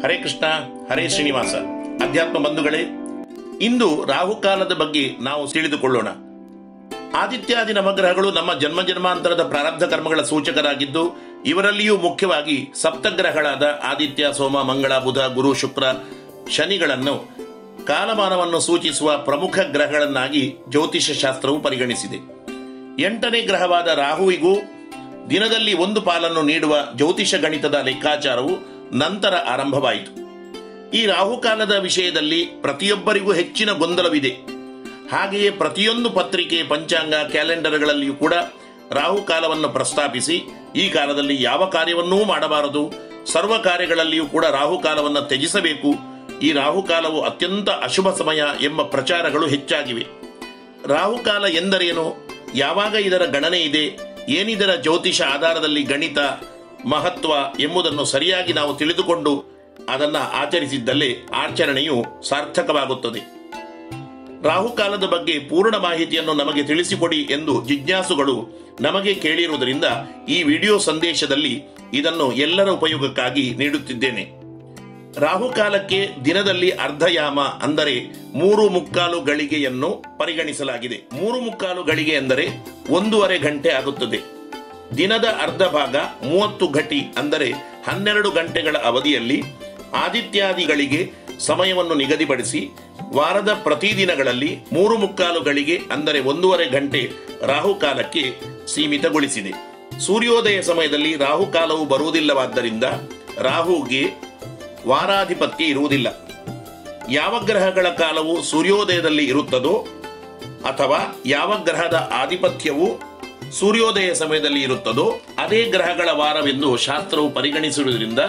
ಹರೇ ಕೃಷ್ಣ, ಹರೇ ಶ್ರೀನಿವಾಸ. ಅಧ್ಯಾತ್ಮ ಬಂಧುಗಳೇ, ಇಂದು ರಾಹುಕಾಲದ ಬಗ್ಗೆ ನಾವು ತಿಳಿದುಕೊಳ್ಳೋಣ. ಆದಿತ್ಯಾದಿ ನವಗ್ರಹಗಳು ನಮ್ಮ ಜನ್ಮಾಂತರದ ಪ್ರಾರಬ್ಧ ಕರ್ಮಗಳ ಸೂಚಕರಾಗಿದ್ದು, ಇವರಲ್ಲಿಯೂ ಮುಖ್ಯವಾಗಿ ಸಪ್ತಗ್ರಹಗಳಾದ ಆದಿತ್ಯ, ಸೋಮ, ಮಂಗಳ, ಬುಧ, ಗುರು, ಶುಕ್ರ, ಶನಿಗಳನ್ನು ಕಾಲಮಾನವನ್ನು ಸೂಚಿಸುವ ಪ್ರಮುಖ ಗ್ರಹಗಳನ್ನಾಗಿ ಜ್ಯೋತಿಷ್ಯ ಶಾಸ್ತ್ರವು ಪರಿಗಣಿಸಿದೆ. 8ನೇ ಗ್ರಹವಾದ ರಾಹುವಿಗೂ ದಿನದಲ್ಲಿ ಒಂದು ಪಾಲನ್ನು ನೀಡುವ ಜ್ಯೋತಿಷ ಗಣಿತದ ಲೆಕ್ಕಾಚಾರವು ನಂತರ ಆರಂಭವಾಯಿತು. ಈ ರಾಹುಕಾಲದ ವಿಷಯದಲ್ಲಿ ಪ್ರತಿಯೊಬ್ಬರಿಗೂ ಹೆಚ್ಚಿನ ಗೊಂದಲವಿದೆ. ಹಾಗೆಯೇ ಪ್ರತಿಯೊಂದು ಪತ್ರಿಕೆ, ಪಂಚಾಂಗ, ಕ್ಯಾಲೆಂಡರ್ಗಳಲ್ಲಿಯೂ ಕೂಡ ರಾಹುಕಾಲವನ್ನು ಪ್ರಸ್ತಾಪಿಸಿ ಈ ಕಾಲದಲ್ಲಿ ಯಾವ ಕಾರ್ಯವನ್ನೂ ಮಾಡಬಾರದು, ಸರ್ವ ಕಾರ್ಯಗಳಲ್ಲಿಯೂ ಕೂಡ ರಾಹುಕಾಲವನ್ನು ತ್ಯಜಿಸಬೇಕು, ಈ ರಾಹುಕಾಲವು ಅತ್ಯಂತ ಅಶುಭ ಸಮಯ ಎಂಬ ಪ್ರಚಾರಗಳು ಹೆಚ್ಚಾಗಿವೆ. ರಾಹುಕಾಲ ಎಂದರೇನು, ಯಾವಾಗ ಇದರ ಗಣನೆ ಇದೆ, ಏನಿದರ ಜ್ಯೋತಿಷ ಆಧಾರದಲ್ಲಿ ಗಣಿತ ಮಹತ್ವ ಎಂಬುದನ್ನು ಸರಿಯಾಗಿ ನಾವು ತಿಳಿದುಕೊಂಡು ಅದನ್ನು ಆಚರಿಸಿದ್ದಲ್ಲೇ ಆಚರಣೆಯು ಸಾರ್ಥಕವಾಗುತ್ತದೆ. ರಾಹುಕಾಲದ ಬಗ್ಗೆ ಪೂರ್ಣ ಮಾಹಿತಿಯನ್ನು ನಮಗೆ ತಿಳಿಸಿಕೊಡಿ ಎಂದು ಜಿಜ್ಞಾಸುಗಳು ನಮಗೆ ಕೇಳಿರುವುದರಿಂದ ಈ ವಿಡಿಯೋ ಸಂದೇಶದಲ್ಲಿ ಇದನ್ನು ಎಲ್ಲರ ಉಪಯೋಗಕ್ಕಾಗಿ ನೀಡುತ್ತಿದ್ದೇನೆ. ರಾಹುಕಾಲಕ್ಕೆ ದಿನದಲ್ಲಿ ಅರ್ಧಯಾಮ ಅಂದರೆ 3/4 ಗಳಿಗೆಯನ್ನು ಪರಿಗಣಿಸಲಾಗಿದೆ. 3/4 ಗಳಿಗೆ ಎಂದರೆ 1.5 ಗಂಟೆ ಆಗುತ್ತದೆ. ದಿನದ ಅರ್ಧ ಭಾಗ 30 ಘಟಿ ಅಂದರೆ 12 ಗಂಟೆಗಳ ಅವಧಿಯಲ್ಲಿ ಆದಿತ್ಯಾದಿಗಳಿಗೆ ಸಮಯವನ್ನು ನಿಗದಿಪಡಿಸಿ ವಾರದ ಪ್ರತಿದಿನಗಳಲ್ಲಿ 3/4 ಗಳಿಗೆ ಅಂದರೆ 1.5 ಗಂಟೆ ರಾಹುಕಾಲಕ್ಕೆ ಸೀಮಿತಗೊಳಿಸಿದೆ. ಸೂರ್ಯೋದಯ ಸಮಯದಲ್ಲಿ ರಾಹುಕಾಲವು ಬರುವುದಿಲ್ಲವಾದ್ದರಿಂದ ರಾಹುಗೆ ವಾರಾಧಿಪತ್ಯ ಇರುವುದಿಲ್ಲ. ಯಾವ ಗ್ರಹಗಳ ಕಾಲವು ಸೂರ್ಯೋದಯದಲ್ಲಿ ಇರುತ್ತದೋ ಅಥವಾ ಯಾವ ಗ್ರಹದ ಆಧಿಪತ್ಯವು ಸೂರ್ಯೋದಯ ಸಮಯದಲ್ಲಿ ಇರುತ್ತದೋ ಅದೇ ಗ್ರಹಗಳ ವಾರವೆಂದು ಶಾಸ್ತ್ರವು ಪರಿಗಣಿಸಿರುವುದರಿಂದ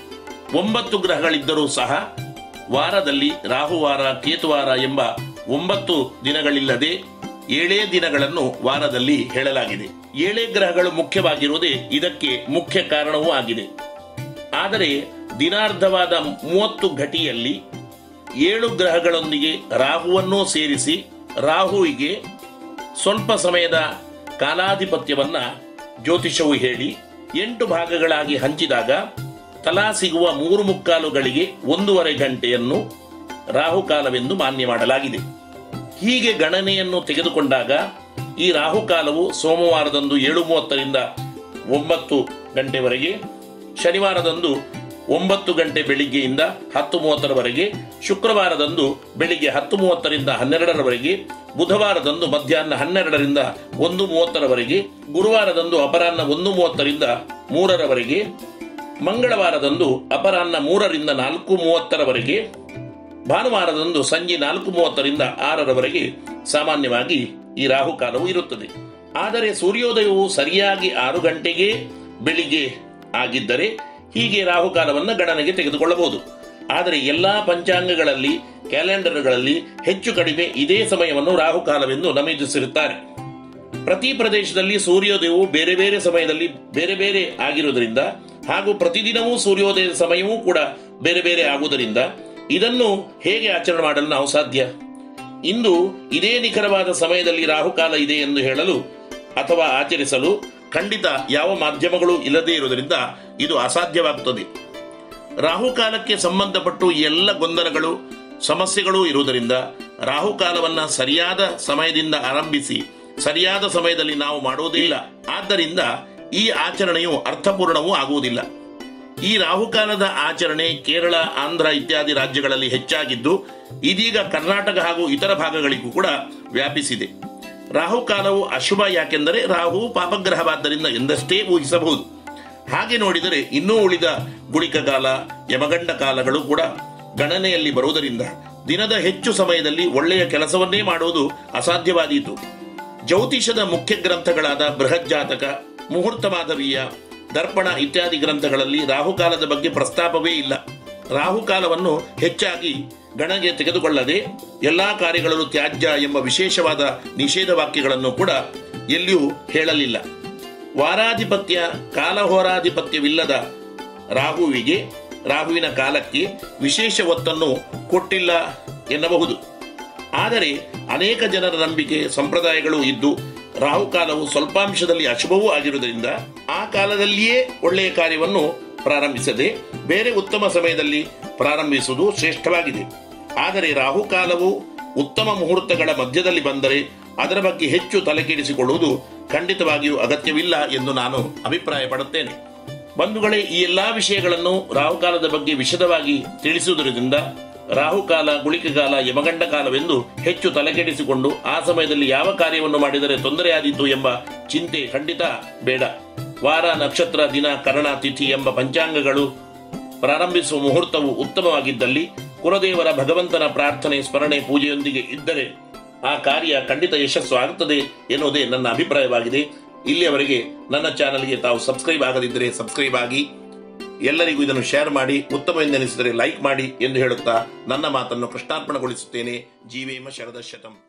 9 ಗ್ರಹಗಳಿದ್ದರೂ ಸಹ ವಾರದಲ್ಲಿ ರಾಹುವಾರ, ಕೇತುವಾರ ಎಂಬ 9 ದಿನಗಳಿಲ್ಲದೆ 7 ದಿನಗಳನ್ನು ವಾರದಲ್ಲಿ ಹೇಳಲಾಗಿದೆ. 7 ಗ್ರಹಗಳು ಮುಖ್ಯವಾಗಿರುವುದೇ ಇದಕ್ಕೆ ಮುಖ್ಯ ಕಾರಣವೂ ಆಗಿದೆ. ಆದರೆ ದಿನಾರ್ಧವಾದ 30 ಘಟಿಯಲ್ಲಿ 7 ಗ್ರಹಗಳೊಂದಿಗೆ ರಾಹುವನ್ನೂ ಸೇರಿಸಿ ರಾಹುವಿಗೆ ಸ್ವಲ್ಪ ಸಮಯದ ಕಾಲಾಧಿಪತ್ಯವನ್ನ ಜ್ಯೋತಿಷವು ಹೇಳಿ 8 ಭಾಗಗಳಾಗಿ ಹಂಚಿದಾಗ ತಲಾ ಸಿಗುವ 3/4 ಗಳಿಗೆ 1.5 ಗಂಟೆಯನ್ನು ರಾಹುಕಾಲವೆಂದು ಮಾನ್ಯ ಮಾಡಲಾಗಿದೆ. ಹೀಗೆ ಗಣನೆಯನ್ನು ತೆಗೆದುಕೊಂಡಾಗ ಈ ರಾಹುಕಾಲವು ಸೋಮವಾರದಂದು 7:30ರಿಂದ 9 ಗಂಟೆವರೆಗೆ, ಶನಿವಾರದಂದು 9 ಗಂಟೆ ಬೆಳಿಗ್ಗೆಯಿಂದ 10:30ರವರೆಗೆ, ಶುಕ್ರವಾರದಂದು ಬೆಳಿಗ್ಗೆ 10:30ರಿಂದ 12ರವರೆಗೆ, ಬುಧವಾರದಂದು ಮಧ್ಯಾಹ್ನ 12ರಿಂದ 1:30ರವರೆಗೆ, ಗುರುವಾರದಂದು ಅಪರಾಹ್ನ 1:30ರಿಂದ 3ರವರೆಗೆ, ಮಂಗಳವಾರದಂದು ಅಪರಾಹ್ನ 3ರಿಂದ 4:30ರವರೆಗೆ, ಭಾನುವಾರದಂದು ಸಂಜೆ 4:30ರಿಂದ 6ರವರೆಗೆ ಸಾಮಾನ್ಯವಾಗಿ ಈ ರಾಹುಕಾಲವು ಇರುತ್ತದೆ. ಆದರೆ ಸೂರ್ಯೋದಯವು ಸರಿಯಾಗಿ 6 ಗಂಟೆಗೆ ಬೆಳಿಗ್ಗೆ ಆಗಿದ್ದರೆ ಹೀಗೆ ರಾಹುಕಾಲವನ್ನು ಗಣನೆಗೆ ತೆಗೆದುಕೊಳ್ಳಬಹುದು. ಆದರೆ ಎಲ್ಲಾ ಪಂಚಾಂಗಗಳಲ್ಲಿ, ಕ್ಯಾಲೆಂಡರ್ಗಳಲ್ಲಿ ಹೆಚ್ಚು ಕಡಿಮೆ ಇದೇ ಸಮಯವನ್ನು ರಾಹುಕಾಲವೆಂದು ನಮೂದಿಸಿರುತ್ತಾರೆ. ಪ್ರತಿ ಪ್ರದೇಶದಲ್ಲಿ ಸೂರ್ಯೋದಯವು ಬೇರೆ ಬೇರೆ ಸಮಯದಲ್ಲಿ ಬೇರೆ ಬೇರೆ ಆಗಿರುವುದರಿಂದ ಹಾಗೂ ಪ್ರತಿದಿನವೂ ಸೂರ್ಯೋದಯದ ಸಮಯವೂ ಕೂಡ ಬೇರೆ ಬೇರೆ ಆಗುವುದರಿಂದ ಇದನ್ನು ಹೇಗೆ ಆಚರಣೆ ಮಾಡಲು ನಾವು ಸಾಧ್ಯ? ಇಂದು ಇದೇ ನಿಖರವಾದ ಸಮಯದಲ್ಲಿ ರಾಹುಕಾಲ ಇದೆ ಎಂದು ಹೇಳಲು ಅಥವಾ ಆಚರಿಸಲು ಖಂಡಿತ ಯಾವ ಮಾಧ್ಯಮಗಳು ಇಲ್ಲದೇ ಇರುವುದರಿಂದ ಇದು ಅಸಾಧ್ಯವಾಗುತ್ತದೆ. ರಾಹುಕಾಲಕ್ಕೆ ಸಂಬಂಧಪಟ್ಟು ಎಲ್ಲ ಗೊಂದಲಗಳು, ಸಮಸ್ಯೆಗಳು ಇರುವುದರಿಂದ ರಾಹುಕಾಲವನ್ನು ಸರಿಯಾದ ಸಮಯದಿಂದ ಆರಂಭಿಸಿ ಸರಿಯಾದ ಸಮಯದಲ್ಲಿ ನಾವು ಮಾಡುವುದೇ ಇಲ್ಲ. ಆದ್ದರಿಂದ ಈ ಆಚರಣೆಯು ಅರ್ಥಪೂರ್ಣವೂ ಆಗುವುದಿಲ್ಲ. ಈ ರಾಹುಕಾಲದ ಆಚರಣೆ ಕೇರಳ, ಆಂಧ್ರ ಇತ್ಯಾದಿ ರಾಜ್ಯಗಳಲ್ಲಿ ಹೆಚ್ಚಾಗಿದ್ದು ಇದೀಗ ಕರ್ನಾಟಕ ಹಾಗೂ ಇತರ ಭಾಗಗಳಿಗೂ ಕೂಡ ವ್ಯಾಪಿಸಿದೆ. ರಾಹುಕಾಲವು ಅಶುಭ ಯಾಕೆಂದರೆ ರಾಹು ಪಾಪಗ್ರಹವಾದ್ದರಿಂದ ಎಂದಷ್ಟೇ ಊಹಿಸಬಹುದು. ಹಾಗೆ ನೋಡಿದರೆ ಇನ್ನೂ ಉಳಿದ ಗುಳಿಕ ಕಾಲ, ಯಮಗಂಡ ಕಾಲಗಳು ಕೂಡ ಗಣನೆಯಲ್ಲಿ ಬರುವುದರಿಂದ ದಿನದ ಹೆಚ್ಚು ಸಮಯದಲ್ಲಿ ಒಳ್ಳೆಯ ಕೆಲಸವನ್ನೇ ಮಾಡುವುದು ಅಸಾಧ್ಯವಾದೀತು. ಜ್ಯೋತಿಷದ ಮುಖ್ಯ ಗ್ರಂಥಗಳಾದ ಬೃಹತ್ ಜಾತಕ, ಮುಹೂರ್ತ ಮಾಧವೀಯ, ದರ್ಪಣ ಇತ್ಯಾದಿ ಗ್ರಂಥಗಳಲ್ಲಿ ರಾಹುಕಾಲದ ಬಗ್ಗೆ ಪ್ರಸ್ತಾಪವೇ ಇಲ್ಲ. ರಾಹುಕಾಲವನ್ನು ಹೆಚ್ಚಾಗಿ ಗಣನೆಗೆ ತೆಗೆದುಕೊಳ್ಳದೆ ಎಲ್ಲಾ ಕಾರ್ಯಗಳಲ್ಲೂ ತ್ಯಾಜ್ಯ ಎಂಬ ವಿಶೇಷವಾದ ನಿಷೇಧ ವಾಕ್ಯಗಳನ್ನು ಕೂಡ ಎಲ್ಲಿಯೂ ಹೇಳಲಿಲ್ಲ. ವಾರಾಧಿಪತ್ಯ, ಕಾಲಹೋರಾಧಿಪತ್ಯವಿಲ್ಲದ ರಾಹುವಿನ ಕಾಲಕ್ಕೆ ವಿಶೇಷ ಒತ್ತನ್ನು ಕೊಟ್ಟಿಲ್ಲ ಎನ್ನಬಹುದು. ಆದರೆ ಅನೇಕ ಜನರ ನಂಬಿಕೆ, ಸಂಪ್ರದಾಯಗಳು ಇದ್ದು ರಾಹುಕಾಲವು ಸ್ವಲ್ಪಾಂಶದಲ್ಲಿ ಅಶುಭವೂ ಆಗಿರುವುದರಿಂದ ಆ ಕಾಲದಲ್ಲಿಯೇ ಒಳ್ಳೆಯ ಕಾರ್ಯವನ್ನು ಪ್ರಾರಂಭಿಸದೆ ಬೇರೆ ಉತ್ತಮ ಸಮಯದಲ್ಲಿ ಪ್ರಾರಂಭಿಸುವುದು ಶ್ರೇಷ್ಠವಾಗಿದೆ. ಆದರೆ ರಾಹುಕಾಲವು ಉತ್ತಮ ಮುಹೂರ್ತಗಳ ಮಧ್ಯದಲ್ಲಿ ಬಂದರೆ ಅದರ ಬಗ್ಗೆ ಹೆಚ್ಚು ತಲೆಕೆಡಿಸಿಕೊಳ್ಳುವುದು ಖಂಡಿತವಾಗಿಯೂ ಅಗತ್ಯವಿಲ್ಲ ಎಂದು ನಾನು ಅಭಿಪ್ರಾಯ ಪಡುತ್ತೇನೆ. ಬಂಧುಗಳೇ, ಈ ಎಲ್ಲಾ ವಿಷಯಗಳನ್ನು ರಾಹುಕಾಲದ ಬಗ್ಗೆ ವಿಶದವಾಗಿ ತಿಳಿಸುವುದರಿಂದ ರಾಹುಕಾಲ, ಗುಳಿಕಕಾಲ, ಯಮಗಂಡ ಕಾಲವೆಂದು ಹೆಚ್ಚು ತಲೆಕೆಡಿಸಿಕೊಂಡು ಆ ಸಮಯದಲ್ಲಿ ಯಾವ ಕಾರ್ಯವನ್ನು ಮಾಡಿದರೆ ತೊಂದರೆಯಾದೀತು ಎಂಬ ಚಿಂತೆ ಖಂಡಿತ ಬೇಡ. ವಾರ, ನಕ್ಷತ್ರ, ದಿನ, ಕರಣ, ತಿಥಿ ಎಂಬ ಪಂಚಾಂಗಗಳು ಪ್ರಾರಂಭಿಸುವ ಮುಹೂರ್ತವು ಉತ್ತಮವಾಗಿದ್ದಲ್ಲಿ, ಕುಲದೇವರ ಭಗವಂತನ ಪ್ರಾರ್ಥನೆ, ಸ್ಮರಣೆ, ಪೂಜೆಯೊಂದಿಗೆ ಇದ್ದರೆ ಆ ಕಾರ್ಯ ಖಂಡಿತ ಯಶಸ್ಸು ಆಗುತ್ತದೆ ಎನ್ನುವುದೇ ನನ್ನ ಅಭಿಪ್ರಾಯವಾಗಿದೆ. ಇಲ್ಲಿಯವರೆಗೆ ನನ್ನ ಚಾನಲ್ಗೆ ತಾವು ಸಬ್ಸ್ಕ್ರೈಬ್ ಆಗದಿದ್ದರೆ ಸಬ್ಸ್ಕ್ರೈಬ್ ಆಗಿ, ಎಲ್ಲರಿಗೂ ಇದನ್ನು ಶೇರ್ ಮಾಡಿ, ಉತ್ತಮವೆಂದೆನಿಸಿದರೆ ಲೈಕ್ ಮಾಡಿ ಎಂದು ಹೇಳುತ್ತಾ ನನ್ನ ಮಾತನ್ನು ಕೃಷ್ಣಾರ್ಪಣಗೊಳಿಸುತ್ತೇನೆ. ಜೀವೇಮ ಶರದಶತಂ.